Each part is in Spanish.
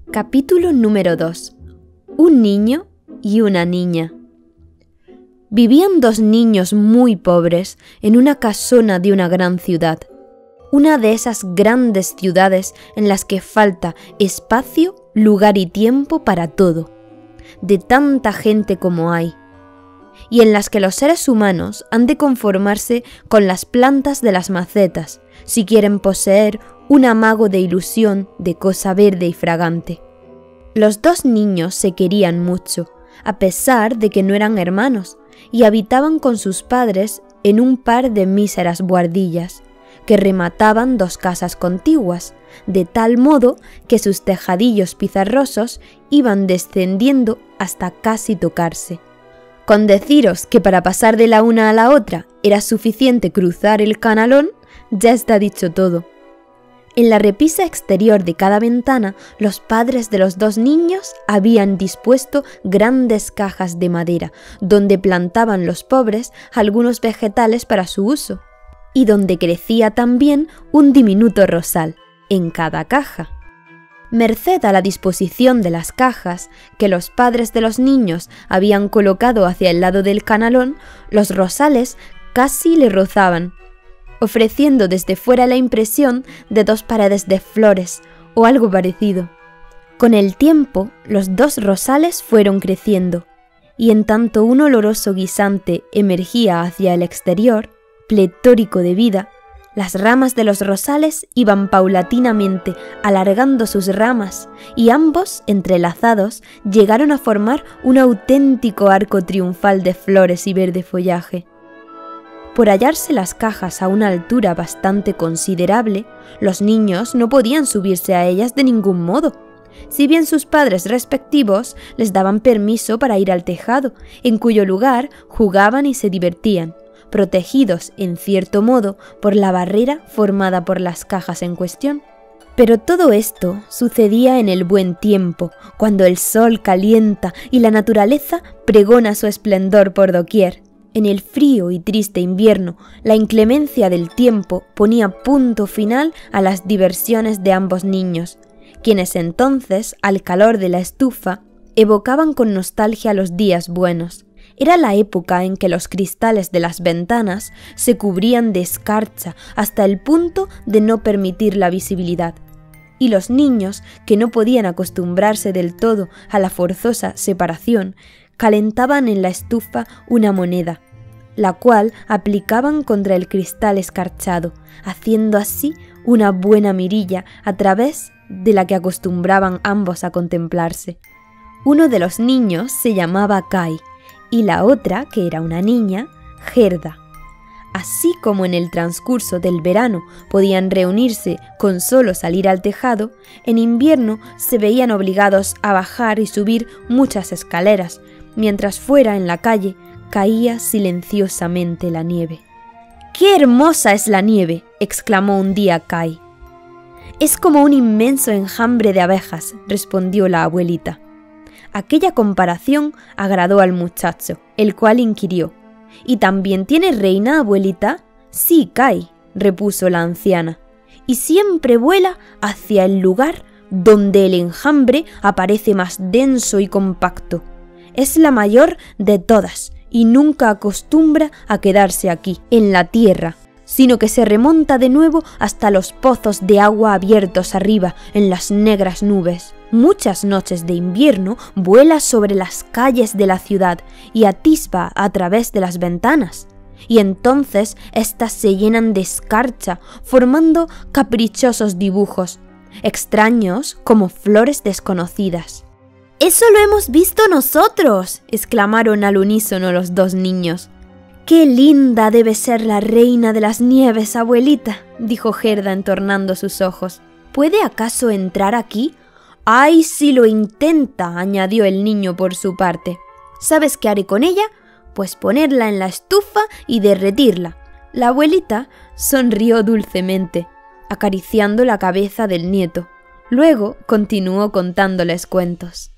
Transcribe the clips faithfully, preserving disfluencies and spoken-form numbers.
Capítulo número dos. Un niño y una niña. Vivían dos niños muy pobres en una casona de una gran ciudad. Una de esas grandes ciudades en las que falta espacio, lugar y tiempo para todo, de tanta gente como hay, y en las que los seres humanos han de conformarse con las plantas de las macetas si quieren poseer un amago de ilusión de cosa verde y fragante. Los dos niños se querían mucho, a pesar de que no eran hermanos, y habitaban con sus padres en un par de míseras buhardillas, que remataban dos casas contiguas, de tal modo que sus tejadillos pizarrosos iban descendiendo hasta casi tocarse. Con deciros que para pasar de la una a la otra era suficiente cruzar el canalón, ya está dicho todo. En la repisa exterior de cada ventana, los padres de los dos niños habían dispuesto grandes cajas de madera, donde plantaban los pobres algunos vegetales para su uso, y donde crecía también un diminuto rosal, en cada caja. Merced a la disposición de las cajas que los padres de los niños habían colocado hacia el lado del canalón, los rosales casi le rozaban, ofreciendo desde fuera la impresión de dos paredes de flores o algo parecido. Con el tiempo, los dos rosales fueron creciendo, y en tanto un oloroso guisante emergía hacia el exterior, pletórico de vida, las ramas de los rosales iban paulatinamente alargando sus ramas y ambos, entrelazados, llegaron a formar un auténtico arco triunfal de flores y verde follaje. Por hallarse las cajas a una altura bastante considerable, los niños no podían subirse a ellas de ningún modo, si bien sus padres respectivos les daban permiso para ir al tejado, en cuyo lugar jugaban y se divertían, protegidos en cierto modo por la barrera formada por las cajas en cuestión. Pero todo esto sucedía en el buen tiempo, cuando el sol calienta y la naturaleza pregona su esplendor por doquier. En el frío y triste invierno, la inclemencia del tiempo ponía punto final a las diversiones de ambos niños, quienes entonces, al calor de la estufa, evocaban con nostalgia los días buenos. Era la época en que los cristales de las ventanas se cubrían de escarcha hasta el punto de no permitir la visibilidad, y los niños, que no podían acostumbrarse del todo a la forzosa separación, calentaban en la estufa una moneda, la cual aplicaban contra el cristal escarchado, haciendo así una buena mirilla a través de la que acostumbraban ambos a contemplarse. Uno de los niños se llamaba Kai, y la otra, que era una niña, Gerda. Así como en el transcurso del verano podían reunirse con solo salir al tejado, en invierno se veían obligados a bajar y subir muchas escaleras, mientras fuera en la calle caía silenciosamente la nieve. ¡Qué hermosa es la nieve!, exclamó un día Kai. «Es como un inmenso enjambre de abejas», respondió la abuelita. Aquella comparación agradó al muchacho, el cual inquirió: «¿Y también tiene reina, abuelita?» «Sí, Kai», repuso la anciana, «y siempre vuela hacia el lugar donde el enjambre aparece más denso y compacto. Es la mayor de todas y nunca acostumbra a quedarse aquí, en la tierra, sino que se remonta de nuevo hasta los pozos de agua abiertos arriba en las negras nubes. Muchas noches de invierno vuela sobre las calles de la ciudad y atisba a través de las ventanas, y entonces éstas se llenan de escarcha, formando caprichosos dibujos, extraños como flores desconocidas». «¡Eso lo hemos visto nosotros!», exclamaron al unísono los dos niños. «¡Qué linda debe ser la reina de las nieves, abuelita!», dijo Gerda entornando sus ojos. «¿Puede acaso entrar aquí?». «¡Ay, si lo intenta!», añadió el niño por su parte. «¿Sabes qué haré con ella? Pues ponerla en la estufa y derretirla». La abuelita sonrió dulcemente, acariciando la cabeza del nieto. Luego continuó contándoles cuentos.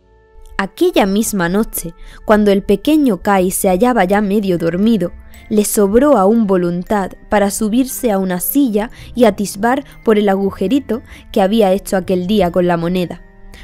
Aquella misma noche, cuando el pequeño Kai se hallaba ya medio dormido, le sobró aún voluntad para subirse a una silla y atisbar por el agujerito que había hecho aquel día con la moneda.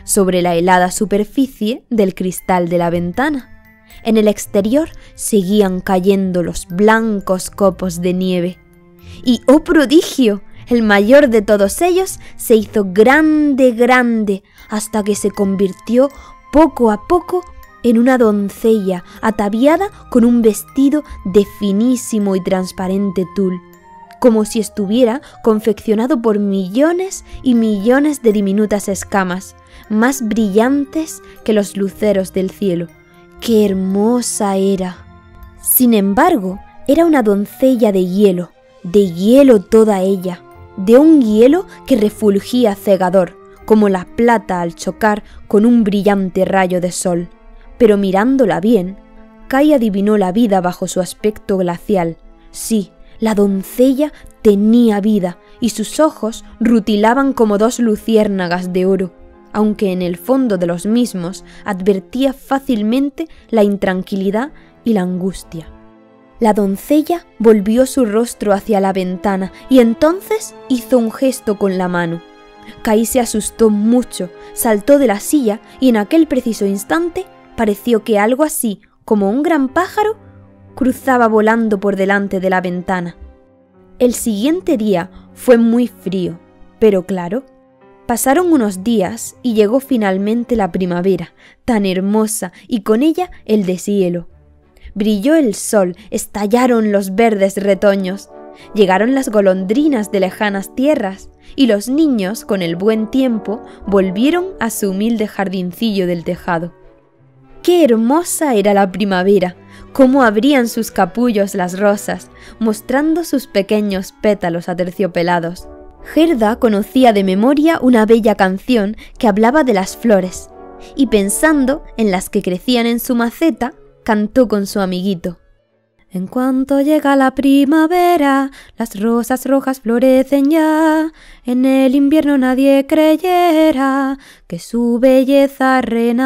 sobre la helada superficie del cristal de la ventana. En el exterior seguían cayendo los blancos copos de nieve. Y, ¡oh prodigio!, el mayor de todos ellos se hizo grande, grande, hasta que se convirtió poco a poco en una doncella ataviada con un vestido de finísimo y transparente tul, como si estuviera confeccionado por millones y millones de diminutas escamas, más brillantes que los luceros del cielo. ¡Qué hermosa era! Sin embargo, era una doncella de hielo, de hielo toda ella, de un hielo que refulgía cegador, como la plata al chocar con un brillante rayo de sol. Pero mirándola bien, Kai adivinó la vida bajo su aspecto glacial. Sí, la doncella tenía vida y sus ojos rutilaban como dos luciérnagas de oro, aunque en el fondo de los mismos advertía fácilmente la intranquilidad y la angustia. La doncella volvió su rostro hacia la ventana y entonces hizo un gesto con la mano. Kai se asustó mucho, saltó de la silla y en aquel preciso instante pareció que algo así como un gran pájaro cruzaba volando por delante de la ventana. El siguiente día fue muy frío, pero claro. Pasaron unos días y llegó finalmente la primavera, tan hermosa, y con ella el deshielo. Brilló el sol, estallaron los verdes retoños, llegaron las golondrinas de lejanas tierras, y los niños, con el buen tiempo, volvieron a su humilde jardincillo del tejado. ¡Qué hermosa era la primavera! Cómo abrían sus capullos las rosas, mostrando sus pequeños pétalos aterciopelados. Gerda conocía de memoria una bella canción que hablaba de las flores, y pensando en las que crecían en su maceta, cantó con su amiguito. En cuanto llega la primavera, las rosas rojas florecen ya. En el invierno nadie creyera que su belleza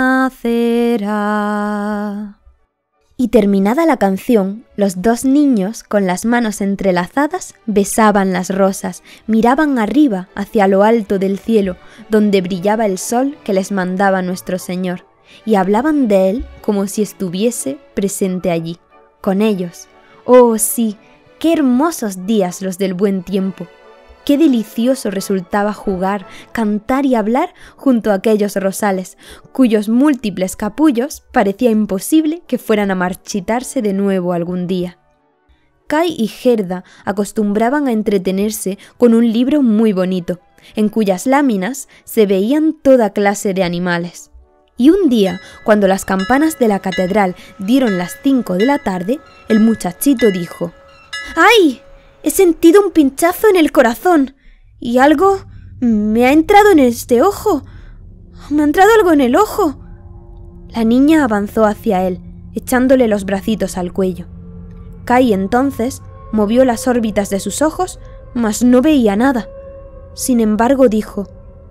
renacerá. Y terminada la canción, los dos niños, con las manos entrelazadas, besaban las rosas, miraban arriba hacia lo alto del cielo, donde brillaba el sol que les mandaba nuestro Señor, y hablaban de él como si estuviese presente allí, con ellos. ¡Oh, sí! ¡Qué hermosos días los del buen tiempo! Qué delicioso resultaba jugar, cantar y hablar junto a aquellos rosales, cuyos múltiples capullos parecía imposible que fueran a marchitarse de nuevo algún día. Kai y Gerda acostumbraban a entretenerse con un libro muy bonito, en cuyas láminas se veían toda clase de animales. Y un día, cuando las campanas de la catedral dieron las cinco de la tarde, el muchachito dijo: ¡Ay! He sentido un pinchazo en el corazón y algo me ha entrado en este ojo. Me ha entrado algo en el ojo. La niña avanzó hacia él, echándole los bracitos al cuello. Kai entonces movió las órbitas de sus ojos, mas no veía nada. Sin embargo dijo: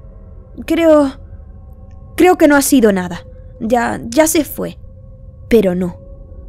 Creo... creo que no ha sido nada. Ya, ya se fue. Pero no.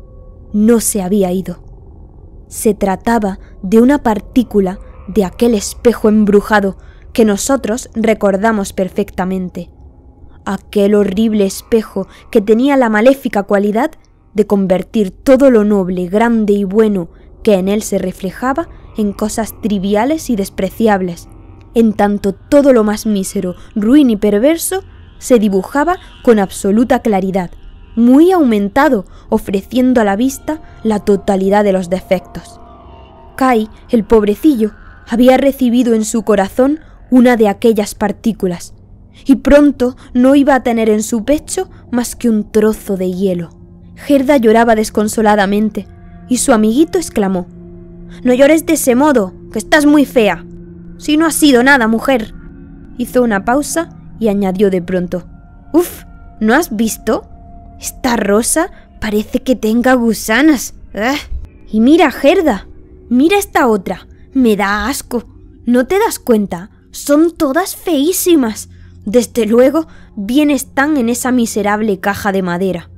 No se había ido. Se trataba de una partícula de aquel espejo embrujado que nosotros recordamos perfectamente. Aquel horrible espejo que tenía la maléfica cualidad de convertir todo lo noble, grande y bueno que en él se reflejaba en cosas triviales y despreciables, en tanto todo lo más mísero, ruin y perverso se dibujaba con absoluta claridad, muy aumentado, ofreciendo a la vista la totalidad de los defectos. Kai, el pobrecillo, había recibido en su corazón una de aquellas partículas, y pronto no iba a tener en su pecho más que un trozo de hielo. Gerda lloraba desconsoladamente, y su amiguito exclamó: «No llores de ese modo, que estás muy fea. Si no ha sido nada, mujer». Hizo una pausa y añadió de pronto: «Uf, ¿no has visto? Esta rosa parece que tenga gusanas. ¡Ugh! Y mira, Gerda, mira esta otra. Me da asco. ¿No te das cuenta? Son todas feísimas. Desde luego, bien están en esa miserable caja de madera».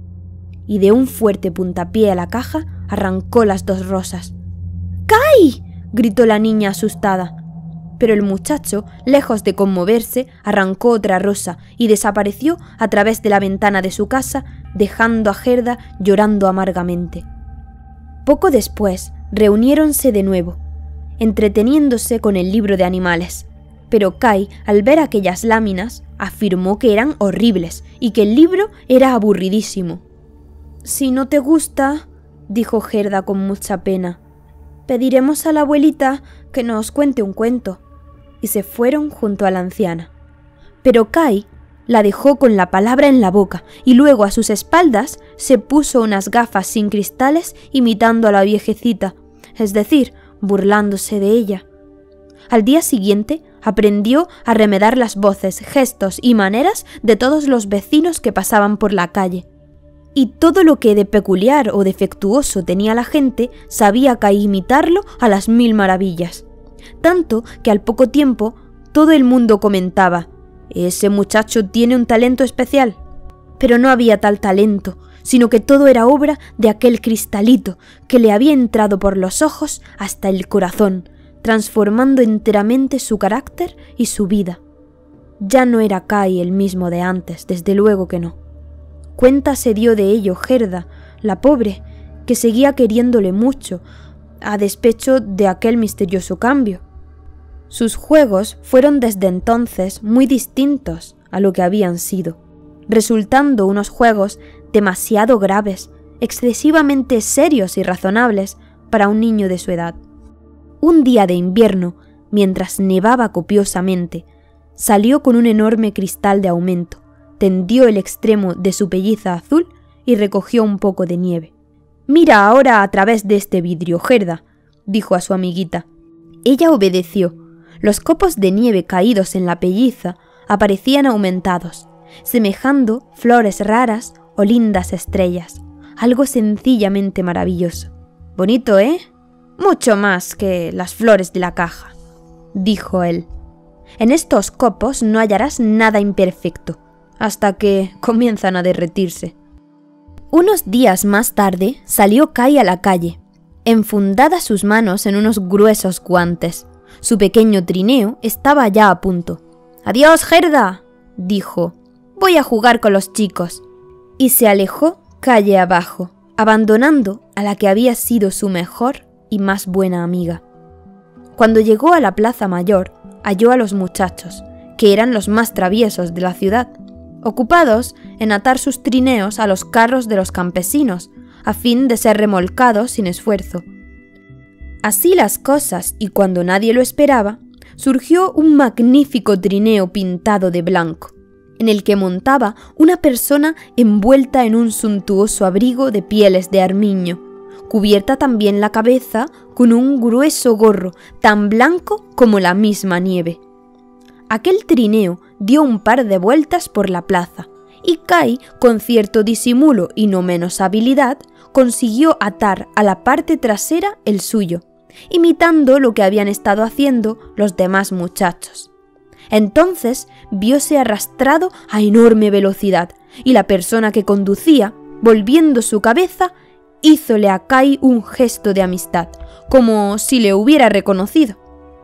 Y de un fuerte puntapié a la caja arrancó las dos rosas. «¡Kai!», gritó la niña asustada. pero el muchacho, lejos de conmoverse, arrancó otra rosa y desapareció a través de la ventana de su casa, dejando a Gerda llorando amargamente. Poco después, reuniéronse de nuevo, entreteniéndose con el libro de animales, pero Kai, al ver aquellas láminas, afirmó que eran horribles y que el libro era aburridísimo. «Si no te gusta», dijo Gerda con mucha pena, «pediremos a la abuelita que nos cuente un cuento», y se fueron junto a la anciana. Pero Kai la dejó con la palabra en la boca y luego a sus espaldas se puso unas gafas sin cristales imitando a la viejecita, es decir, burlándose de ella. Al día siguiente aprendió a remedar las voces, gestos y maneras de todos los vecinos que pasaban por la calle. Y todo lo que de peculiar o defectuoso tenía la gente, sabía Kai imitarlo a las mil maravillas. Tanto que al poco tiempo todo el mundo comentaba: «Ese muchacho tiene un talento especial». Pero no había tal talento, sino que todo era obra de aquel cristalito que le había entrado por los ojos hasta el corazón, transformando enteramente su carácter y su vida. Ya no era Kai el mismo de antes, desde luego que no. Cuenta se dio de ello Gerda, la pobre, que seguía queriéndole mucho, a despecho de aquel misterioso cambio. Sus juegos fueron desde entonces muy distintos a lo que habían sido, resultando unos juegos demasiado graves, excesivamente serios y razonables para un niño de su edad. Un día de invierno, mientras nevaba copiosamente, salió con un enorme cristal de aumento, tendió el extremo de su pelliza azul y recogió un poco de nieve. «Mira ahora a través de este vidrio, Gerda», dijo a su amiguita. Ella obedeció. Los copos de nieve caídos en la pelliza aparecían aumentados, semejando flores raras o lindas estrellas, algo sencillamente maravilloso. «Bonito, ¿eh? Mucho más que las flores de la caja», dijo él. «En estos copos no hallarás nada imperfecto, hasta que comienzan a derretirse». Unos días más tarde salió Kai a la calle, enfundadas sus manos en unos gruesos guantes. Su pequeño trineo estaba ya a punto. «Adiós, Gerda», dijo, «voy a jugar con los chicos». Y se alejó calle abajo, abandonando a la que había sido su mejor y más buena amiga. Cuando llegó a la plaza mayor, halló a los muchachos, que eran los más traviesos de la ciudad, ocupados en atar sus trineos a los carros de los campesinos, a fin de ser remolcados sin esfuerzo. Así las cosas, y cuando nadie lo esperaba, surgió un magnífico trineo pintado de blanco, en el que montaba una persona envuelta en un suntuoso abrigo de pieles de armiño, cubierta también la cabeza con un grueso gorro tan blanco como la misma nieve. Aquel trineo dio un par de vueltas por la plaza, y Kai, con cierto disimulo y no menos habilidad, consiguió atar a la parte trasera el suyo, imitando lo que habían estado haciendo los demás muchachos. Entonces vióse arrastrado a enorme velocidad, y la persona que conducía, volviendo su cabeza, hízole a Kai un gesto de amistad, como si le hubiera reconocido.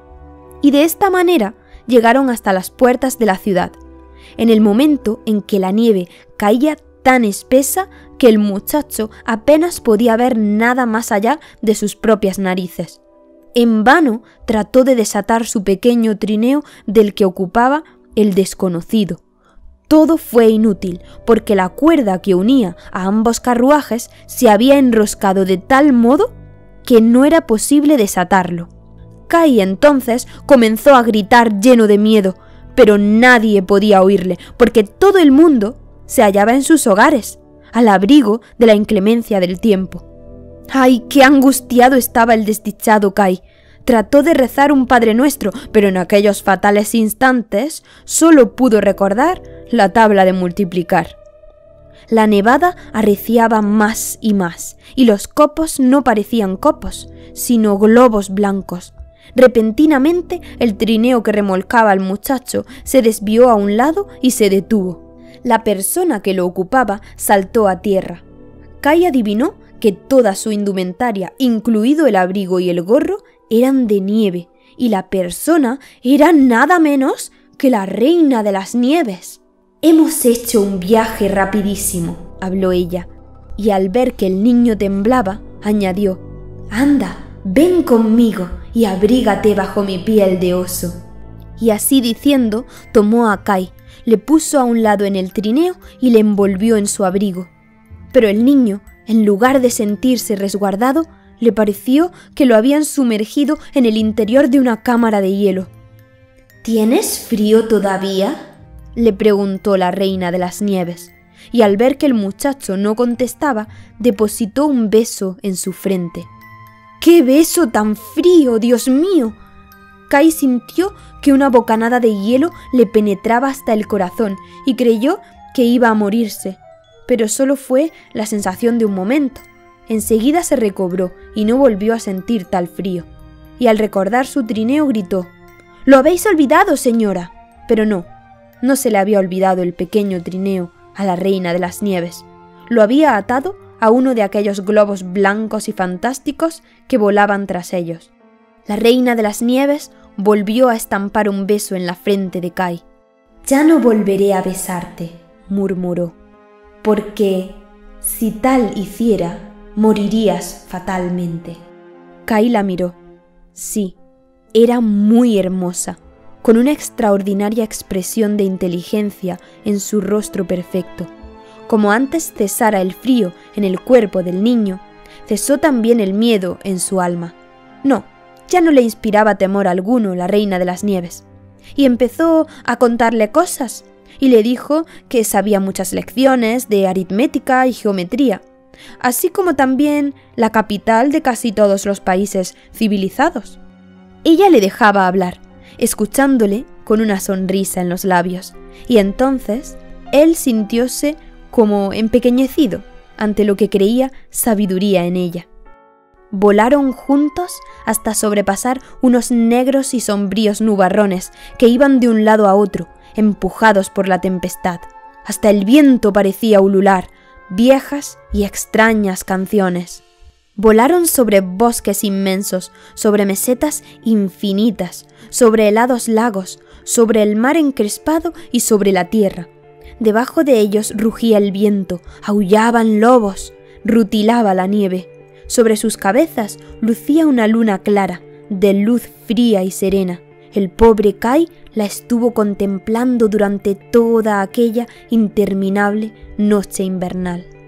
Y de esta manera llegaron hasta las puertas de la ciudad, en el momento en que la nieve caía tan espesa que el muchacho apenas podía ver nada más allá de sus propias narices. En vano trató de desatar su pequeño trineo del que ocupaba el desconocido. Todo fue inútil, porque la cuerda que unía a ambos carruajes se había enroscado de tal modo que no era posible desatarlo. Kai entonces comenzó a gritar lleno de miedo, pero nadie podía oírle, porque todo el mundo se hallaba en sus hogares, al abrigo de la inclemencia del tiempo. ¡Ay, qué angustiado estaba el desdichado Kai! Trató de rezar un Padre Nuestro, pero en aquellos fatales instantes solo pudo recordar la tabla de multiplicar. La nevada arreciaba más y más, y los copos no parecían copos, sino globos blancos. Repentinamente el trineo que remolcaba al muchacho se desvió a un lado y se detuvo. La persona que lo ocupaba saltó a tierra. Kai adivinó que toda su indumentaria, incluido el abrigo y el gorro, eran de nieve, y la persona era nada menos que la Reina de las Nieves. «Hemos hecho un viaje rapidísimo», habló ella, y al ver que el niño temblaba, añadió: «Anda, ven conmigo y abrígate bajo mi piel de oso». Y así diciendo, tomó a Kai, le puso a un lado en el trineo y le envolvió en su abrigo. Pero el niño, en lugar de sentirse resguardado, le pareció que lo habían sumergido en el interior de una cámara de hielo. «¿Tienes frío todavía?», le preguntó la Reina de las Nieves, y al ver que el muchacho no contestaba, depositó un beso en su frente. «¡Qué beso tan frío, Dios mío!». Kai sintió que una bocanada de hielo le penetraba hasta el corazón y creyó que iba a morirse, pero solo fue la sensación de un momento. Enseguida se recobró y no volvió a sentir tal frío, y al recordar su trineo gritó: «¡Lo habéis olvidado, señora!». Pero no, no se le había olvidado el pequeño trineo a la Reina de las Nieves. Lo había atado a uno de aquellos globos blancos y fantásticos que volaban tras ellos. La Reina de las Nieves volvió a estampar un beso en la frente de Kai. «Ya no volveré a besarte», murmuró, «porque si tal hiciera, morirías fatalmente». Kai la miró. Sí, era muy hermosa, con una extraordinaria expresión de inteligencia en su rostro perfecto. Como antes cesara el frío en el cuerpo del niño, cesó también el miedo en su alma. No, ya no le inspiraba temor alguno la Reina de las Nieves, y empezó a contarle cosas, y le dijo que sabía muchas lecciones de aritmética y geometría, así como también la capital de casi todos los países civilizados. Ella le dejaba hablar, escuchándole con una sonrisa en los labios, y entonces él sintióse como empequeñecido ante lo que creía sabiduría en ella. Volaron juntos hasta sobrepasar unos negros y sombríos nubarrones que iban de un lado a otro, empujados por la tempestad. Hasta el viento parecía ulular viejas y extrañas canciones. Volaron sobre bosques inmensos, sobre mesetas infinitas, sobre helados lagos, sobre el mar encrespado y sobre la tierra. Debajo de ellos rugía el viento, aullaban lobos, rutilaba la nieve. Sobre sus cabezas lucía una luna clara, de luz fría y serena. El pobre Kai la estuvo contemplando durante toda aquella interminable noche invernal.